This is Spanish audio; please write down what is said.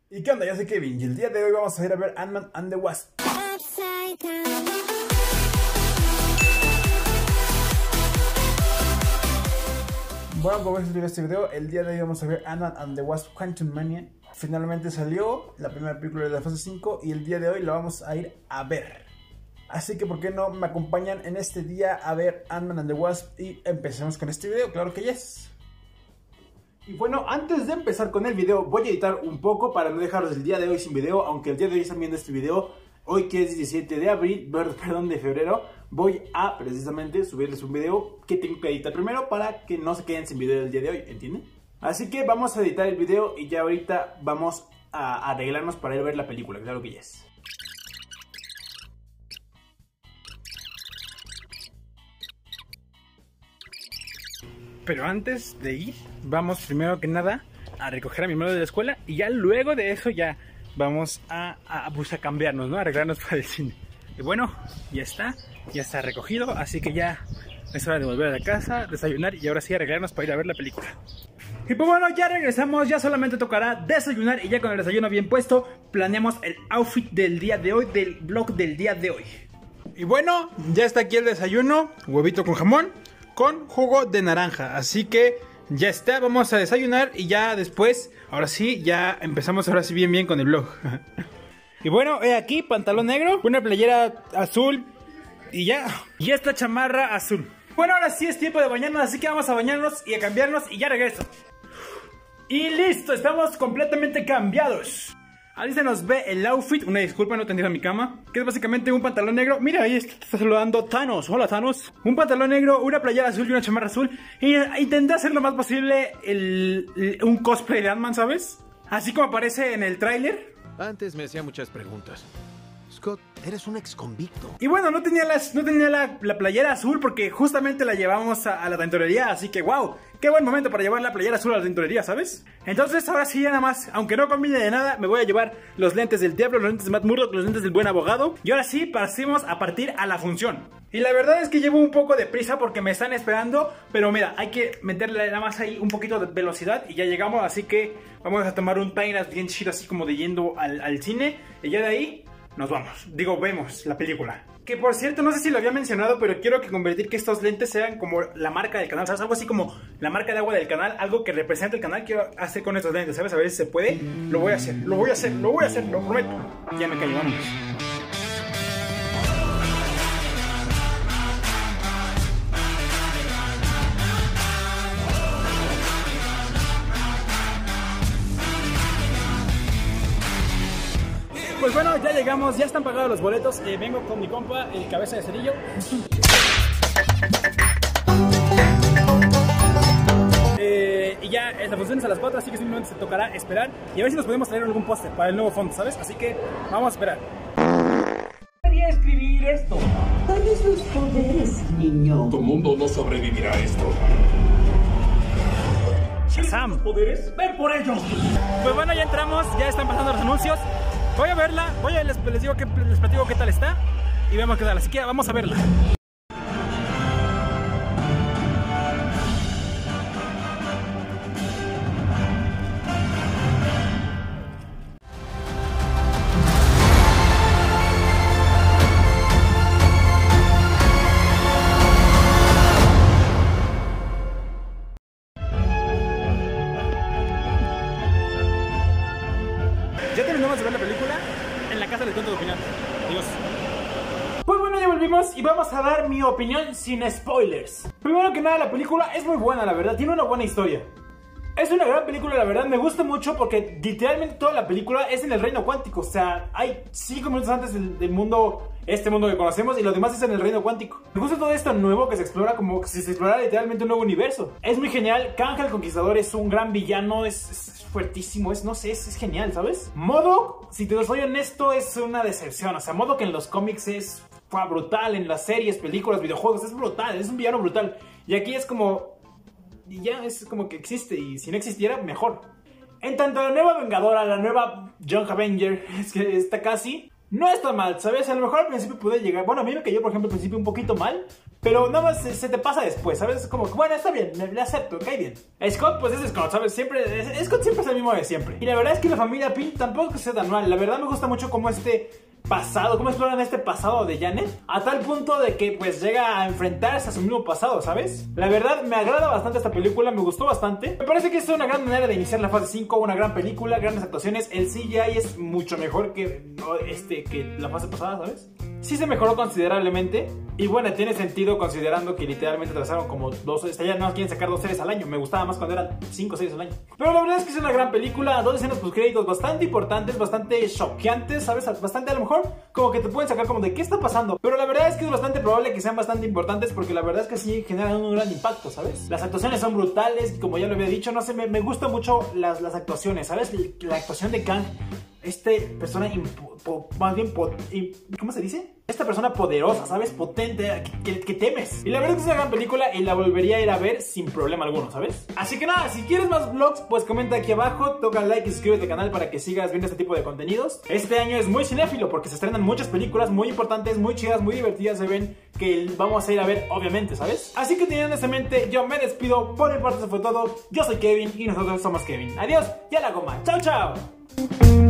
¿Y qué onda? Yo soy Kevin y el día de hoy vamos a ir a ver Ant-Man and the Wasp. Bueno, como ves en este video, el día de hoy vamos a ver Ant-Man and the Wasp Quantumania. Finalmente salió la primera película de la fase 5 y el día de hoy la vamos a ir a ver. Así que, ¿por qué no me acompañan en este día a ver Ant-Man and the Wasp? Y empecemos con este video, claro que yes. Y bueno, antes de empezar con el video, voy a editar un poco para no dejaros el día de hoy sin video. Aunque el día de hoy están viendo este video, hoy que es 17 de abril, perdón, de febrero, voy a precisamente subirles un video que tengo que editar primero para que no se queden sin video el día de hoy, ¿entienden? Así que vamos a editar el video y ya ahorita vamos a arreglarnos para ir a ver la película, claro que yes. Pero antes de ir, vamos primero que nada a recoger a mi madre de la escuela y ya luego de eso ya vamos a cambiarnos, ¿no? A arreglarnos para el cine. Y bueno, ya está recogido, así que ya es hora de volver a la casa, desayunar y ahora sí arreglarnos para ir a ver la película. Y pues bueno, ya regresamos, ya solamente tocará desayunar y ya con el desayuno bien puesto, planeamos el outfit del día de hoy, del vlog del día de hoy. Y bueno, ya está aquí el desayuno, huevito con jamón, con jugo de naranja, así que ya está, vamos a desayunar y ya después, ahora sí, ya empezamos ahora sí bien con el vlog. Y bueno, he aquí, pantalón negro, una playera azul y ya, y esta chamarra azul. Bueno, ahora sí es tiempo de bañarnos, así que vamos a bañarnos y a cambiarnos y ya regreso. Y listo, estamos completamente cambiados. Ahí se nos ve el outfit, una disculpa, no tendría mi cama, que es básicamente un pantalón negro. Mira, ahí está saludando Thanos, hola Thanos. Un pantalón negro, una playera azul y una chamarra azul. Y intenté hacer lo más posible un cosplay de Ant-Man, ¿sabes? Así como aparece en el tráiler. Antes me hacía muchas preguntas. Scott, eres un ex convicto. Y bueno, no tenía la playera azul porque justamente la llevamos a la tintorería. Así que wow, qué buen momento para llevar la playera azul a la tintorería, ¿sabes? Entonces ahora sí ya nada más, aunque no combine de nada, me voy a llevar los lentes del diablo, los lentes de Matt Murdock, los lentes del buen abogado. Y ahora sí, pasemos a partir a la función. Y la verdad es que llevo un poco de prisa porque me están esperando. Pero mira, hay que meterle nada más ahí un poquito de velocidad y ya llegamos. Así que vamos a tomar un time bien chido así como de yendo al cine. Y ya de ahí nos vamos, vemos la película. Que por cierto, no sé si lo había mencionado, pero quiero convertir que estos lentes sean como la marca del canal, ¿sabes? Algo así como la marca de agua del canal, algo que represente el canal. Quiero hacer con estos lentes, ¿sabes? A ver si se puede. Lo voy a hacer, lo prometo. Ya me callo, vámonos. Pues bueno, ya llegamos, ya están pagados los boletos. Vengo con mi compa, el cabeza de cerillo. Y ya la función es a las 4, así que simplemente se tocará esperar y a ver si nos podemos traer algún póster para el nuevo fondo, ¿sabes? Así que vamos a esperar. Quería escribir esto. ¿Cuáles sus poderes, niño? Tu mundo no sobrevivirá a esto. Shazam. ¿Poderes? ¡Ven por ellos! Pues bueno, ya entramos, ya están pasando los anuncios. Voy a verla, les digo que les platico qué tal está y vemos qué tal, así que vamos a verla. Ya terminamos de ver la película, en la casa les cuento tu opinión. Adiós. Pues bueno, ya volvimos y vamos a dar mi opinión sin spoilers. Primero que nada, la película es muy buena, la verdad, tiene una buena historia. Es una gran película, la verdad, me gusta mucho porque literalmente toda la película es en el reino cuántico. O sea, hay 5 minutos antes del mundo, este mundo que conocemos, y lo demás es en el reino cuántico. Me gusta todo esto nuevo que se explora como si se explorara literalmente un nuevo universo. Es muy genial, Kang el Conquistador es un gran villano, es fuertísimo, no sé, es genial, ¿sabes? MODOK, si te soy honesto, es una decepción. O sea, MODOK en los cómics fue brutal, en las series, películas, videojuegos, es brutal, es un villano brutal. Y aquí es como... y ya, es como que existe, y si no existiera, mejor. En tanto la nueva Vengadora, la nueva Young Avenger, es que está casi... no está mal, ¿sabes? A lo mejor al principio puede llegar... bueno, a mí me cayó, por ejemplo, al principio un poquito mal, pero nada más se te pasa después, ¿sabes? Es como, bueno, está bien, le acepto, cae bien. Scott, pues es Scott, ¿sabes? Scott siempre es el mismo de siempre. Y la verdad es que la familia Pink tampoco sea tan mal. La verdad me gusta mucho cómo cómo exploran este pasado de Janet, a tal punto de que pues llega a enfrentarse a su mismo pasado, ¿sabes? La verdad me agrada bastante esta película, me gustó bastante. Me parece que es una gran manera de iniciar la fase 5, una gran película, grandes actuaciones. El CGI es mucho mejor que la fase pasada, ¿sabes? Sí se mejoró considerablemente. Y bueno, tiene sentido considerando que literalmente trazaron como ya no quieren sacar 2 series al año. Me gustaba más cuando eran 5 series al año. Pero la verdad es que es una gran película. 2 escenas postcréditos bastante importantes, bastante choqueantes, ¿sabes? Bastante a lo mejor como que te pueden sacar como de ¿qué está pasando? Pero la verdad es que es bastante probable que sean bastante importantes, porque la verdad es que sí generan un gran impacto, ¿sabes? Las actuaciones son brutales y como ya lo había dicho, no sé, me gustan mucho las actuaciones, ¿sabes? La actuación de Kang, persona más bien, ¿cómo se dice? Esta persona poderosa, ¿sabes? Potente, que temes. Y la verdad es que es una gran película y la volvería a ir a ver sin problema alguno, ¿sabes? Así que nada, si quieres más vlogs, pues comenta aquí abajo, toca like y suscríbete al canal para que sigas viendo este tipo de contenidos. Este año es muy cinéfilo porque se estrenan muchas películas muy importantes, muy chidas, muy divertidas, se ven, que vamos a ir a ver, obviamente, ¿sabes? Así que teniendo eso en mente, yo me despido. Por mi parte eso fue todo. Yo soy Kevin y nosotros somos Kevin. Adiós y a la goma. Chao, chao.